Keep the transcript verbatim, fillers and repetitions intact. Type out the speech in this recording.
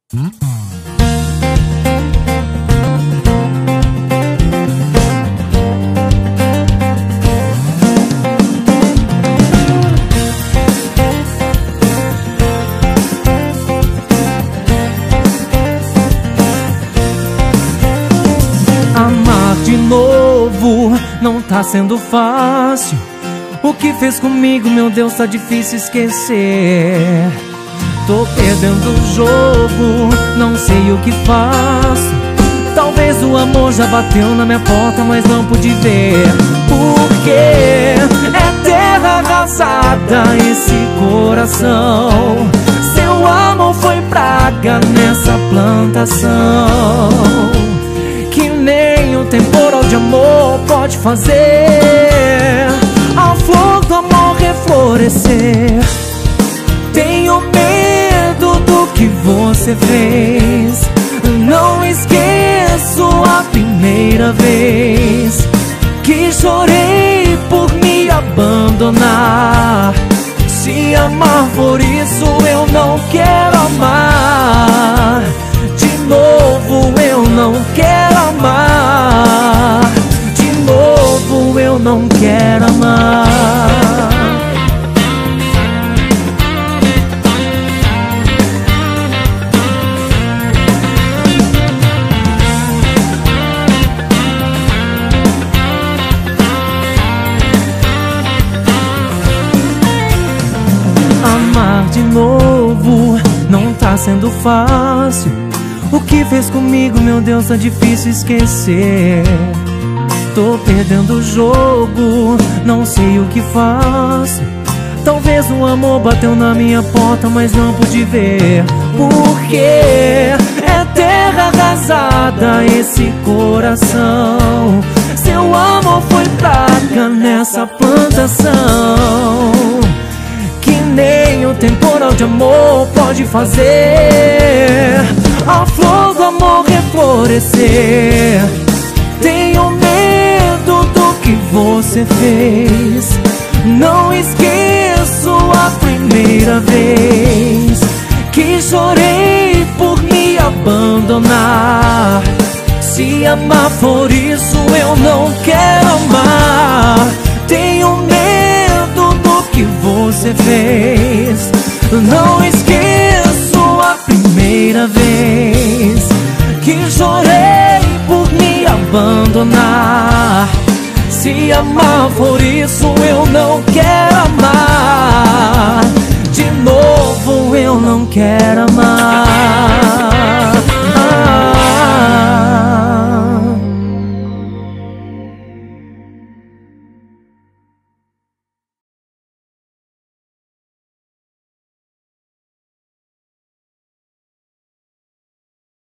Amar de novo não tá sendo fácil. O que fez comigo, meu Deus, tá difícil esquecer. Tô perdendo o jogo, não sei o que faço. Talvez o amor já bateu na minha porta, mas não pude ver. Porque é terra arrasada esse coração. Seu amor foi praga nessa plantação, que nem o temporal de amor pode fazer a flor do amor reflorescer. Tenho medo do que você fez. Não esqueço a primeira vez que chorei por me abandonar. Se amar for isso, eu não quero amar de novo, eu não quero amar de novo, eu não quero amar. Amar de novo não tá sendo fácil. O que fez comigo, meu Deus, tá difícil esquecer. Tô perdendo o jogo, não sei o que faço. Talvez o amor bateu na minha porta, mas não pude ver. Porque é terra arrasada esse coração. Seu amor foi praga nessa plantação, que nem o temporal de amor pode fazer a flor do amor reflorescer. Tenho medo do que você fez. Não esqueço a primeira vez que chorei por me abandonar. Se amar for isso, eu não quero amar. Tenho medo do que você fez. Não esqueço a primeira vez que chorei por me abandonar. Se amar for isso, eu não quero amar de novo, eu não quero amar.